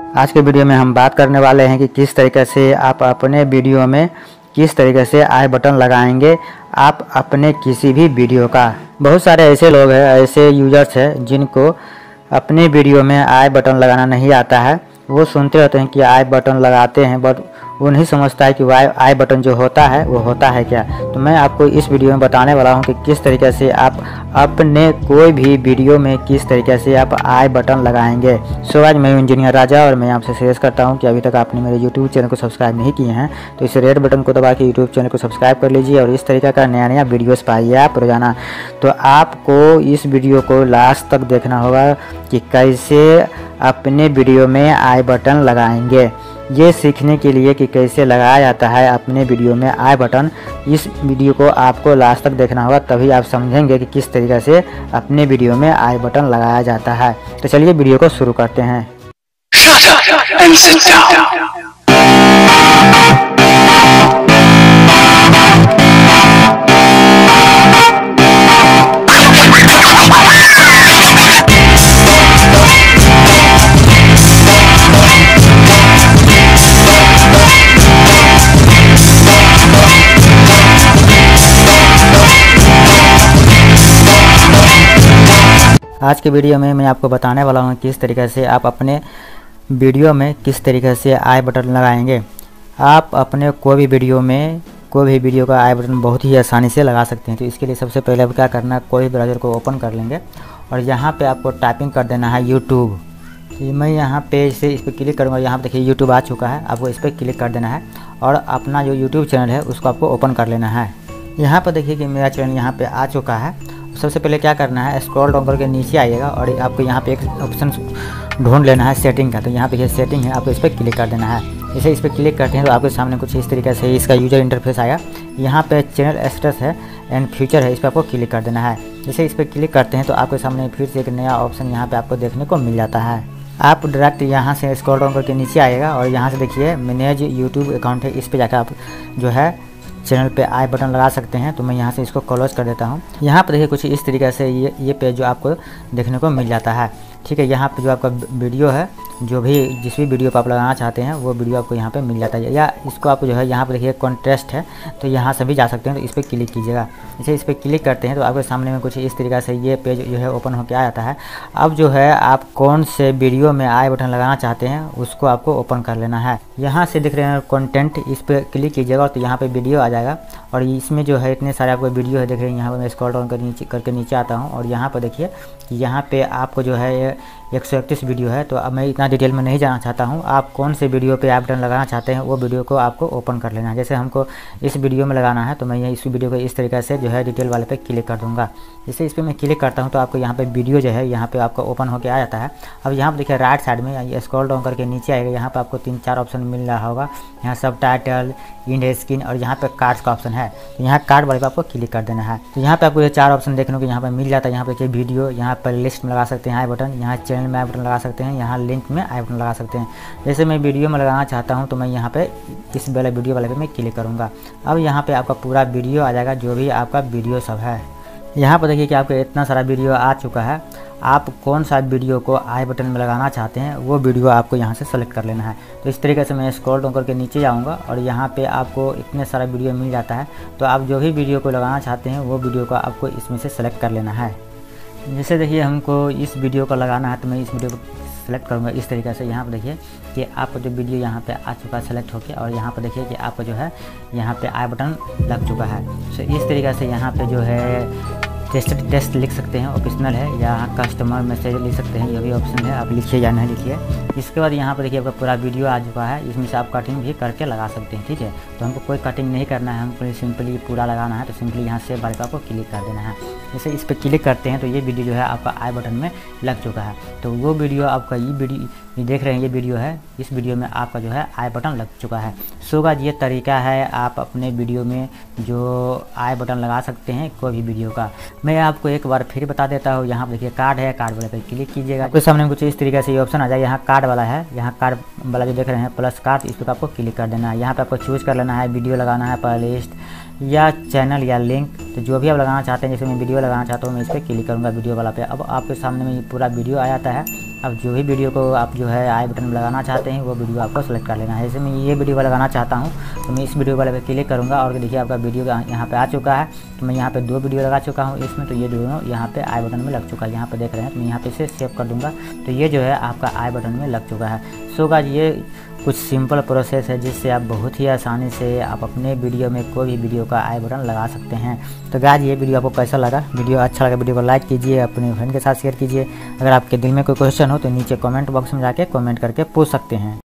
आज के वीडियो में हम बात करने वाले हैं कि किस तरीके से आप अपने वीडियो में किस तरीके से आई बटन लगाएंगे आप अपने किसी भी वीडियो का। बहुत सारे ऐसे लोग हैं, ऐसे यूजर्स हैं जिनको अपने वीडियो में आई बटन लगाना नहीं आता है। वो सुनते रहते हैं कि आई बटन लगाते हैं, बट वो नहीं समझता है कि आई बटन जो होता है वो होता है क्या। तो मैं आपको इस वीडियो में बताने वाला हूं कि किस तरीके से आप अपने कोई भी वीडियो में किस तरीके से आप आई बटन लगाएंगे। सो आज मैं इंजीनियर राजा और मैं आपसे सजेस्ट करता हूं कि अभी तक आपने मेरे यूट्यूब चैनल को सब्सक्राइब नहीं किए हैं तो इस रेड बटन को दबा के यूट्यूब चैनल को सब्सक्राइब कर लीजिए और इस तरीके का नया नया वीडियोस पाइए आप रोजाना। तो आपको इस वीडियो को लास्ट तक देखना होगा कि कैसे अपने वीडियो में आई बटन लगाएंगे। ये सीखने के लिए कि कैसे लगाया जाता है अपने वीडियो में आई बटन, इस वीडियो को आपको लास्ट तक देखना होगा, तभी आप समझेंगे कि किस तरीके से अपने वीडियो में आई बटन लगाया जाता है। तो चलिए वीडियो को शुरू करते हैं। Shut up and sit down. आज के वीडियो में मैं आपको बताने वाला हूँ किस तरीके से आप अपने वीडियो में किस तरीके से आई बटन लगाएंगे। आप अपने कोई भी वीडियो का आई बटन बहुत ही आसानी से लगा सकते हैं। तो इसके लिए सबसे पहले आप क्या करना है, कोई ब्राउज़र को ओपन कर लेंगे और यहाँ पे आपको टाइपिंग कर देना है यूट्यूब। तो मैं यहाँ पे इस पर क्लिक करूँगा, यहाँ पे देखिए यूट्यूब आ चुका है। आपको इस पर क्लिक कर देना है और अपना जो यूट्यूब चैनल है उसको आपको ओपन कर लेना है। यहाँ पर देखिए कि मेरा चैनल यहाँ पर आ चुका है। सबसे पहले क्या करना है, स्क्रॉल डाउन करके नीचे आइएगा और आपको यहाँ पे एक ऑप्शन ढूंढ लेना है सेटिंग का। तो यहाँ पे ये सेटिंग है, आपको इस पर क्लिक कर देना है। जैसे इस पर क्लिक करते हैं तो आपके सामने कुछ इस तरीके से इसका यूजर इंटरफेस आएगा। यहाँ पे चैनल स्टेटस है एंड फ्यूचर है, इस पर आपको क्लिक कर देना है। जैसे इस पर क्लिक करते हैं तो आपके सामने फिर से एक नया ऑप्शन यहाँ पर आपको देखने को मिल जाता है। आप डायरेक्ट यहाँ से स्क्रॉल डाउन करके नीचे आएगा और यहाँ से देखिए मैनेज यूट्यूब अकाउंट है, इस पर जाकर आप जो है चैनल पे आई बटन लगा सकते हैं। तो मैं यहाँ से इसको क्लोज कर देता हूँ। यहाँ पर देखिए कुछ इस तरीके से ये पेज जो आपको देखने को मिल जाता है। ठीक है, यहाँ पे जो आपका वीडियो है, जो भी जिस भी वीडियो को आप लगाना चाहते हैं वो वीडियो आपको यहाँ पे मिल जाता है। या इसको आप जो है यहाँ पर देखिए कॉन्टेस्ट है, तो यहाँ से भी जा सकते हैं। तो इस पर क्लिक कीजिएगा। जैसे इस पर क्लिक करते हैं तो आपके सामने में कुछ इस तरीके से ये पेज जो है ओपन होकर आ जाता है। अब जो है आप कौन से वीडियो में आई बटन लगाना चाहते हैं उसको आपको ओपन कर लेना है। यहाँ से दिख रहे हैं कंटेंट, इस पर क्लिक कीजिएगा तो यहाँ पे वीडियो आ जाएगा और इसमें जो है इतने सारे आपको वीडियो है, देख रहे हैं। यहाँ पर मैं स्क्रॉल डाउन करके नीचे आता हूँ और यहाँ पर देखिए कि यहाँ पे आपको जो है 131 वीडियो है। तो अब मैं इतना डिटेल में नहीं जाना चाहता हूँ। आप कौन से वीडियो पे आई बटन लगाना चाहते हैं वो वीडियो को आपको ओपन कर लेना है। जैसे हमको इस वीडियो में लगाना है तो मैं इस वीडियो को इस तरीके से जो है डिटेल वाले पे क्लिक कर दूंगा। जैसे इस पर मैं क्लिक करता हूँ तो आपको यहाँ पे वीडियो जो है यहाँ पे आपको ओपन होकर आ जाता है। अब यहाँ पर देखिए राइट साइड में स्क्रॉल डाउन करके नीचे आएगा, यहाँ पर आपको 3-4 ऑप्शन मिल रहा होगा। यहाँ सब टाइटल, इंड स्क्रीन और यहाँ पे कार्ड्स का ऑप्शन है। तो यहाँ कार्ड वाले पे आपको क्लिक कर देना है। तो यहाँ पे आपको ये 4 ऑप्शन देखने को यहाँ पे मिल जाता है। यहाँ पे देखिए वीडियो, यहाँ पर लिस्ट में लगा सकते हैं आई बटन, यहाँ चैनल में आई बटन लगा सकते हैं, यहाँ लिंक में आई बटन लगा सकते हैं। जैसे मैं वीडियो में लगाना चाहता हूँ तो मैं यहाँ पे इस वाले वीडियो वाले पे मैं क्लिक करूँगा। अब यहाँ पे आपका पूरा वीडियो आ जाएगा, जो भी आपका वीडियो सब है। यहाँ पर देखिए कि आपका इतना सारा वीडियो आ चुका है। आप कौन सा वीडियो को आई बटन में लगाना चाहते हैं वो वीडियो आपको यहाँ से सेलेक्ट कर लेना है। तो इस तरीके से मैं स्क्रॉल डाउन करके नीचे जाऊँगा और यहाँ पे आपको इतने सारा वीडियो मिल जाता है। तो आप जो भी वीडियो को लगाना चाहते हैं वो वीडियो को आपको इसमें से सेलेक्ट कर लेना है। जैसे देखिए हमको इस वीडियो को लगाना है तो मैं इस वीडियो को सेलेक्ट करूँगा इस तरीके से। यहाँ पर देखिए कि आपका जो वीडियो यहाँ पे आ चुका है सेलेक्ट होकर और यहाँ पर देखिए कि आपका जो है यहाँ पे आई बटन लग चुका है। तो इस तरीके से यहाँ पे जो है टेस्ट लिख सकते हैं, ऑप्शनल है, या कस्टमर मैसेज लिख सकते हैं, ये भी ऑप्शन है, आप लिखिए या नहीं लिखिए। इसके बाद यहाँ पर देखिए आपका पूरा वीडियो आ चुका है, इसमें से आप कटिंग भी करके लगा सकते हैं। ठीक है, तो हमको कोई कटिंग नहीं करना है, हमको सिंपली पूरा लगाना है। तो सिंपली यहाँ से बार आपको क्लिक कर देना है। जैसे इस पर क्लिक करते हैं तो ये वीडियो जो है आपका आई बटन में लग चुका है। तो वो वीडियो आपका ये देख रहे हैं, ये वीडियो है, इस वीडियो में आपका जो है आई बटन लग चुका है। सो गाइस ये तरीका है आप अपने वीडियो में जो आई बटन लगा सकते हैं कोई भी वीडियो का। मैं आपको एक बार फिर बता देता हूँ। यहाँ पर देखिए कार्ड है, कार्ड वाले पे क्लिक कीजिएगा। आपके सामने कुछ इस तरीके से ये ऑप्शन आ जाएगा। यहाँ कार्ड वाला है, यहाँ कार्ड वाला जो देख रहे हैं प्लस कार्ड, इस पर आपको क्लिक कर देना है। यहाँ पे आपको चूज़ कर लेना है वीडियो लगाना है, प्लेलिस्ट या चैनल या लिंक। तो जो भी आप लगाना चाहते हैं, जैसे मैं वीडियो लगाना चाहता हूँ मैं इस पर क्लिक करूँगा वीडियो वाला पे। अब आपके सामने में ये पूरा वीडियो आ जाता है। अब जो भी वीडियो को आप जो है आई बटन में लगाना चाहते हैं वो वीडियो आपको सेलेक्ट कर लेना है। जैसे मैं ये वीडियो को लगाना चाहता हूँ तो मैं इस वीडियो वाले पे क्लिक करूँगा और देखिए आपका वीडियो यहाँ पे आ चुका है। तो मैं यहाँ पे 2 वीडियो लगा चुका हूँ इसमें, तो ये दोनों यहाँ पे आई बटन में लग चुका है, यहाँ पे देख रहे हैं। तो मैं यहाँ पे इसे सेव कर दूँगा तो ये जो है आपका आई बटन में लग चुका है। सो गाइस ये कुछ सिंपल प्रोसेस है जिससे आप बहुत ही आसानी से आप अपने वीडियो में कोई भी वीडियो का आई बटन लगा सकते हैं। तो गाइस ये वीडियो आपको कैसा लगा? वीडियो अच्छा लगा वीडियो को लाइक कीजिए, अपने फ्रेंड के साथ शेयर कीजिए। अगर आपके दिल में कोई क्वेश्चन हो तो नीचे कमेंट बॉक्स में जाके कमेंट करके पूछ सकते हैं।